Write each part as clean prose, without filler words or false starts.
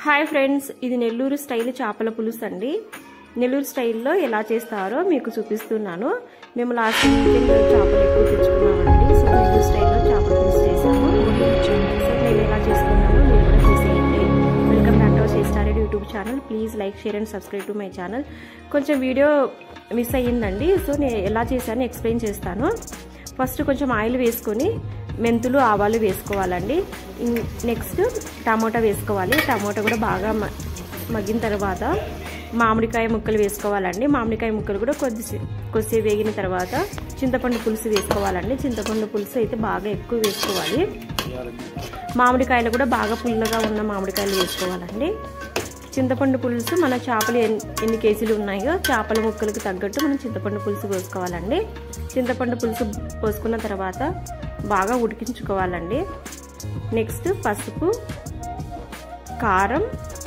Hi friends, ఇది Nellore style చేపల పులుసు అండి. నెల్లూరు స్టైల్లో ఎలా చేస్తారో మీకు చూపిస్తున్నాను. మేము లాస్ట్ వీకెండ్ చేపలు ఎక్కువ తెచ్చుకున్నామండి. సో నెల్లూరు స్టైల్లో చేపల పులుసు చేసాము. సో మేము ఎలా చేసుకున్నామో మీరు కూడా చూసేయండి. వెల్కమ్ బ్యాక్ టు అవర్ చేస్తారెడ్ YouTube channel. Please like, share and subscribe to my channel. కొంచెం వీడియో మిస్ అయ్యిందండి. సో నేను ఎలా చేశానో ఎక్స్ప్లెయిన్ చేస్తాను. ఫస్ట్ కొంచెం ఆయిల్ వేసుకొని మెంతులు, ఆవాలు వేసుకోవాలండి. నెక్స్ట్ టమోటా వేసుకోవాలి. టమోటా కూడా బాగా మగ్గిన తర్వాత మామిడికాయ ముక్కలు వేసుకోవాలండి. మామిడికాయ ముక్కలు కూడా కొద్దిసేపు వేగిన తర్వాత చింతపండు పులుసు వేసుకోవాలండి. చింతపండు పులుసు అయితే బాగా ఎక్కువ వేసుకోవాలి. మామిడికాయలు కూడా బాగా పుల్లగా ఉన్న మామిడికాయలు వేసుకోవాలండి. చింతపండు పులుసు మన చేపలు ఎన్ని కేజీలు ఉన్నాయో చేపల ముక్కలకు తగ్గట్టు మనం చింతపండు పులుసు పోసుకోవాలండి. చింతపండు పులుసు పోసుకున్న తర్వాత బాగా ఉడికించుకోవాలండి. నెక్స్ట్ పసుపు, కారం,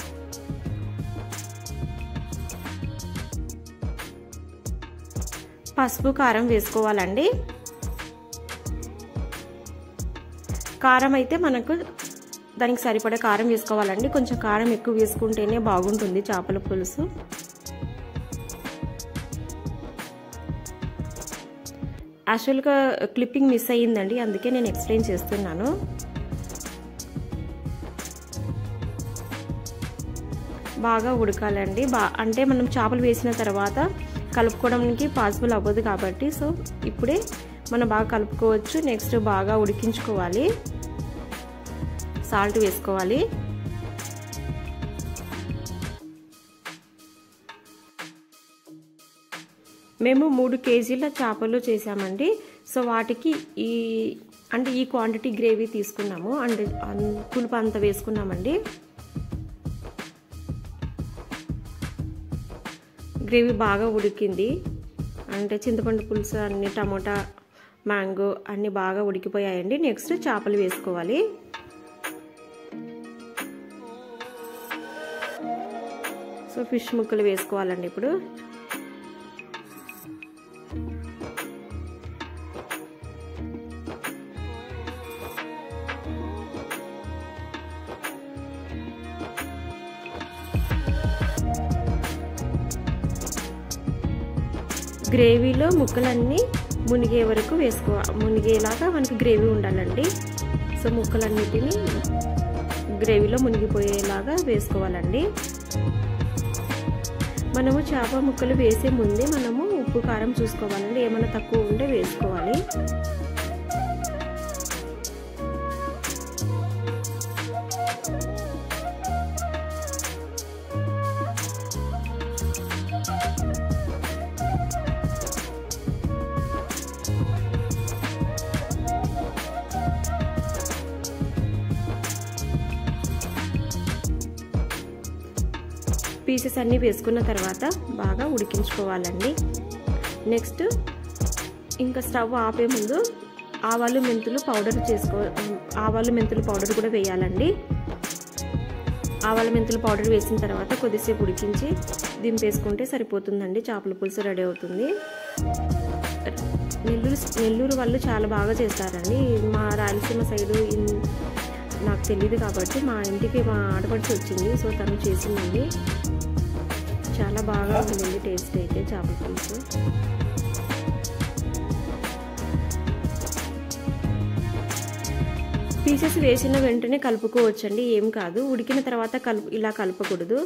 వేసుకోవాలండి. కారం అయితే మనకు దానికి సరిపడే కారం వేసుకోవాలండి. కొంచెం కారం ఎక్కువ వేసుకుంటేనే బాగుంటుంది చేపల పులుసు. యాక్చువల్గా క్లిప్పింగ్ మిస్ అయ్యిందండి, అందుకే నేను ఎక్స్ప్లెయిన్ చేస్తున్నాను. బాగా ఉడకాలండి. అంటే మనం చేపలు వేసిన తర్వాత కలుపుకోవడానికి పాసిబుల్ అవ్వదు కాబట్టి సో ఇప్పుడే మనం బాగా కలుపుకోవచ్చు. నెక్స్ట్ బాగా ఉడికించుకోవాలి. సాల్ట్ వేసుకోవాలి. మేము 3 కేజీల చేపలు చేసామండి. సో వాటికి ఈ క్వాంటిటీ గ్రేవీ తీసుకున్నాము. అంటే పులుపు అంత వేసుకున్నామండి. గ్రేవీ బాగా ఉడికింది. అంటే చింతపండు పులుసు అన్ని, టమోటా, మ్యాంగో అన్నీ బాగా ఉడికిపోయాయండి. నెక్స్ట్ చేపలు వేసుకోవాలి. సో ఫిష్ ముక్కలు వేసుకోవాలండి. ఇప్పుడు గ్రేవీలో ముక్కలన్నీ మునిగే వరకు మునిగేలాగా మనకి గ్రేవీ ఉండాలండి. సో ముక్కలన్నిటిని గ్రేవీలో మునిగిపోయేలాగా వేసుకోవాలండి. మనము చేప ముక్కలు వేసే ముందే మనము ఉప్పు, కారం చూసుకోవాలండి. ఏమైనా తక్కువ ఉంటే వేసుకోవాలి. పీసెస్ అన్నీ వేసుకున్న తర్వాత బాగా ఉడికించుకోవాలండి. నెక్స్ట్ ఇంకా స్టవ్ ఆపే ముందు ఆవాలు మెంతులు పౌడర్ కూడా వేయాలండి. ఆవాలు మెంతులు పౌడర్ వేసిన తర్వాత కొద్దిసేపు ఉడికించి దింపేసుకుంటే సరిపోతుందండి. చేపల పులుసు రెడీ అవుతుంది. నెల్లూరు వాళ్ళు చాలా బాగా చేస్తారండి. మా రాయలసీమ సైడు నాకు తెలియదు కాబట్టి మా ఇంటికి మా ఆడపడిచి వచ్చింది. సో తను చేసిందండి. చాలా బాగా ఉందండి టేస్ట్ అయితే చేపల పులుసు. పీసెస్ వేసిన వెంటనే కలుపుకోవచ్చండి, ఏం కాదు. ఉడికిన తర్వాత ఇలా కలపకూడదు.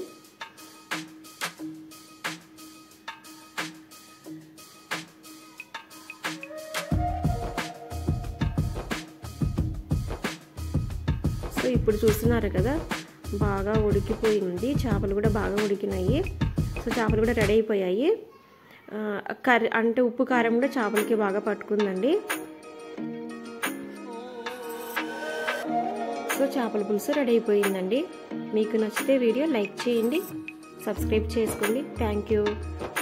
సో ఇప్పుడు చూస్తున్నారు కదా, బాగా ఉడికిపోయింది. చేపలు కూడా బాగా ఉడికినాయి. సో చేపలు కూడా రెడీ అయిపోయాయి. అంటే ఉప్పు, కారం కూడా చేపలకి బాగా పట్టుకుందండి. సో చేపల పులుసు రెడీ అయిపోయిందండి. మీకు నచ్చితే వీడియో లైక్ చేయండి, సబ్స్క్రైబ్ చేసుకోండి. Thank you.